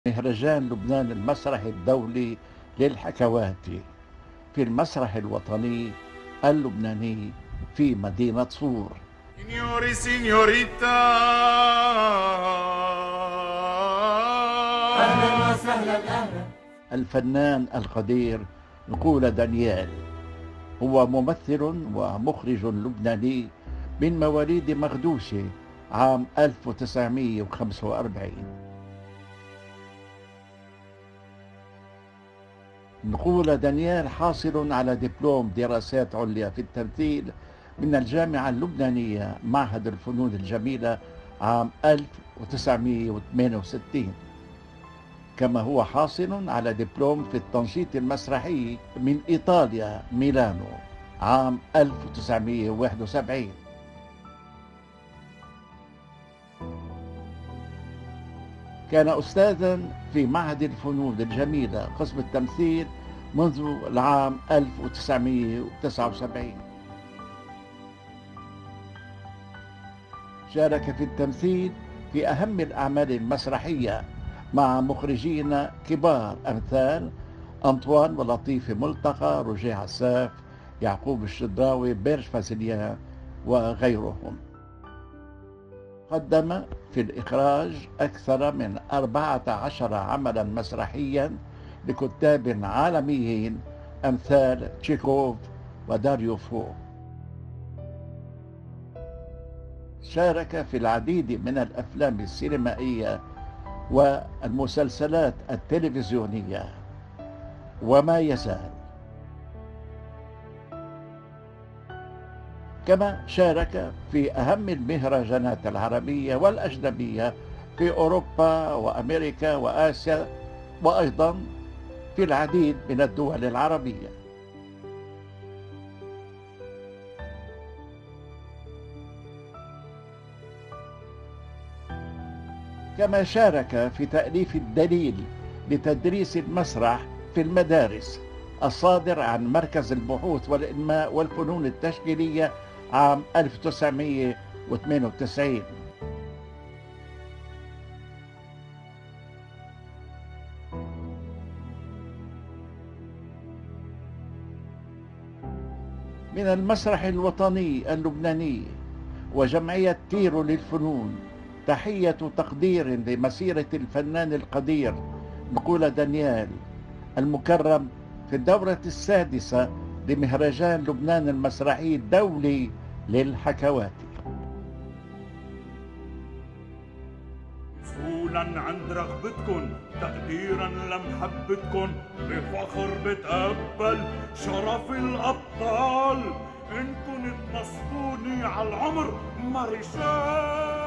مهرجان لبنان المسرحي الدولي للحكوات في المسرح الوطني اللبناني في مدينة صور. Signori, signorita. أهلا وسهلا أهلا. الفنان القدير نقول دانيال هو ممثل ومخرج لبناني من مواليد مغدوشة عام 1945. نقول دانيال حاصل على دبلوم دراسات عليا في التمثيل من الجامعة اللبنانية معهد الفنون الجميلة عام 1968، كما هو حاصل على دبلوم في التنشيط المسرحي من إيطاليا ميلانو عام 1971. كان أستاذا في معهد الفنون الجميلة قسم التمثيل منذ العام 1979. شارك في التمثيل في أهم الأعمال المسرحية مع مخرجين كبار أمثال أنطوان ولطيف ملتقى، روجيه عساف، يعقوب الشدراوي، بيرج فازليان وغيرهم. قدم في الإخراج أكثر من 14 عملا مسرحيا لكتاب عالميين أمثال تشيكوف وداريو فو. شارك في العديد من الأفلام السينمائية والمسلسلات التلفزيونية وما يزال. كما شارك في أهم المهرجانات العربية والأجنبية في أوروبا وأمريكا وآسيا، وأيضا في العديد من الدول العربية. كما شارك في تأليف الدليل لتدريس المسرح في المدارس الصادر عن مركز البحوث والإنماء والفنون التشكيلية عام 1992. من المسرح الوطني اللبناني وجمعية تيرو للفنون تحية تقدير لمسيرة الفنان القدير نقول دانيال المكرم في الدورة السادسة لمهرجان لبنان المسرحي الدولي للحكوات. مسؤولا عند رغبتكن، تقديرا لمحبتكن، بفخر بتقبل شرف الأبطال. إن كنت مصبوني على العمر مارشال.